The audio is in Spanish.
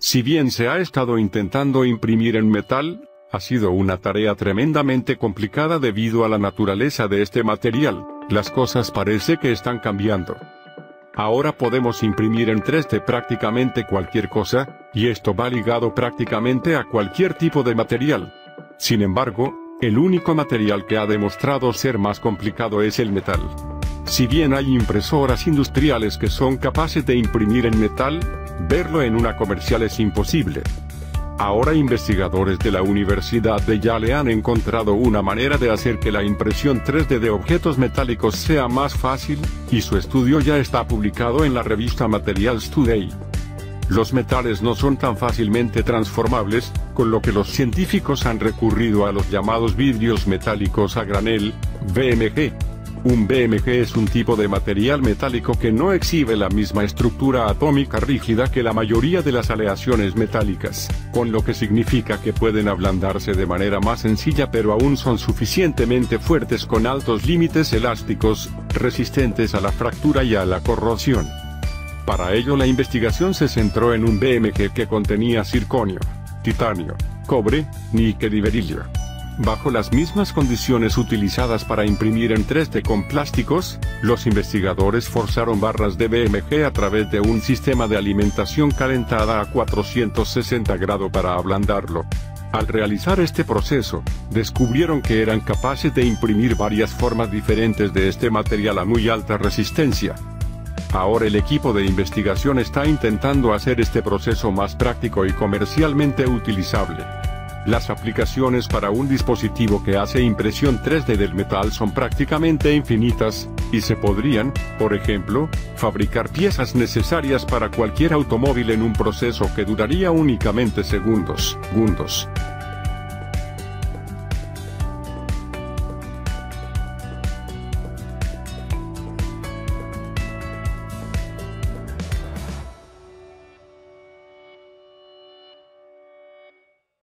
Si bien se ha estado intentando imprimir en metal, ha sido una tarea tremendamente complicada debido a la naturaleza de este material. Las cosas parece que están cambiando. Ahora podemos imprimir en 3D prácticamente cualquier cosa, y esto va ligado prácticamente a cualquier tipo de material. Sin embargo, el único material que ha demostrado ser más complicado es el metal. Si bien hay impresoras industriales que son capaces de imprimir en metal, verlo en una comercial es imposible. Ahora investigadores de la Universidad de Yale han encontrado una manera de hacer que la impresión 3D de objetos metálicos sea más fácil, y su estudio ya está publicado en la revista Materials Today. Los metales no son tan fácilmente transformables, con lo que los científicos han recurrido a los llamados vidrios metálicos a granel, BMG. Un BMG es un tipo de material metálico que no exhibe la misma estructura atómica rígida que la mayoría de las aleaciones metálicas, con lo que significa que pueden ablandarse de manera más sencilla pero aún son suficientemente fuertes con altos límites elásticos, resistentes a la fractura y a la corrosión. Para ello la investigación se centró en un BMG que contenía circonio, titanio, cobre, níquel y berilio. Bajo las mismas condiciones utilizadas para imprimir en 3D con plásticos, los investigadores forzaron barras de BMG a través de un sistema de alimentación calentada a 460 grados para ablandarlo. Al realizar este proceso, descubrieron que eran capaces de imprimir varias formas diferentes de este material a muy alta resistencia. Ahora el equipo de investigación está intentando hacer este proceso más práctico y comercialmente utilizable. Las aplicaciones para un dispositivo que hace impresión 3D del metal son prácticamente infinitas, y se podrían, por ejemplo, fabricar piezas necesarias para cualquier automóvil en un proceso que duraría únicamente segundos.